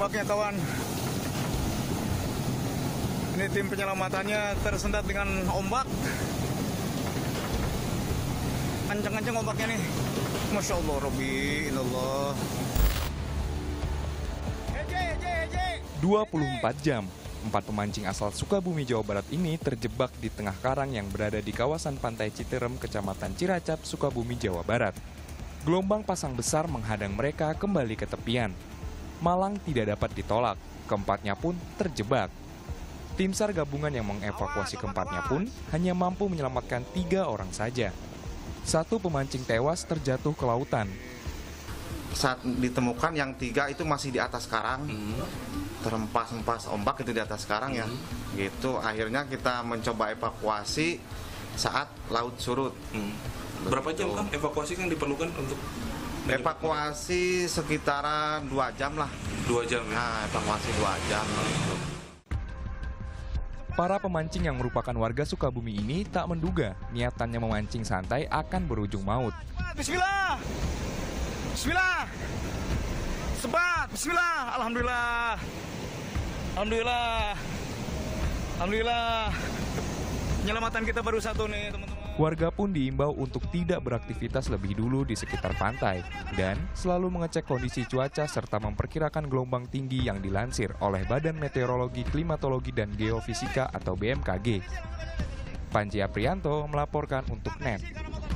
ombaknya kawan. Ini tim penyelamatannya tersendat dengan ombak. Kenceng-kenceng ombaknya nih. Masya Allah, Robbi, inallah. 24 jam, 4 pemancing asal Sukabumi, Jawa Barat ini terjebak di tengah karang yang berada di kawasan Pantai Citerem, Kecamatan Ciracap, Sukabumi, Jawa Barat. Gelombang pasang besar menghadang mereka kembali ke tepian. Malang tidak dapat ditolak, keempatnya pun terjebak. Tim SAR gabungan yang mengevakuasi keempatnya pun hanya mampu menyelamatkan 3 orang saja. 1 pemancing tewas terjatuh ke lautan. Saat ditemukan yang 3 itu masih di atas karang, terempas-empas ombak itu di atas karang ya. Gitu. Akhirnya kita mencoba evakuasi saat laut surut. Berapa jam kan evakuasi yang diperlukan untuk evakuasi? Sekitaran 2 jam lah. 2 jam ya? Nah, evakuasi 2 jam. Para pemancing yang merupakan warga Sukabumi ini tak menduga niatannya memancing santai akan berujung maut. Bismillah. Bismillah. Sebat. Bismillah. Alhamdulillah. Alhamdulillah. Alhamdulillah. Penyelamatan kita baru 1 nih, teman-teman. Warga pun diimbau untuk tidak beraktivitas lebih dulu di sekitar pantai dan selalu mengecek kondisi cuaca serta memperkirakan gelombang tinggi yang dilansir oleh Badan Meteorologi, Klimatologi, dan Geofisika atau BMKG. Panji Aprianto melaporkan untuk NET.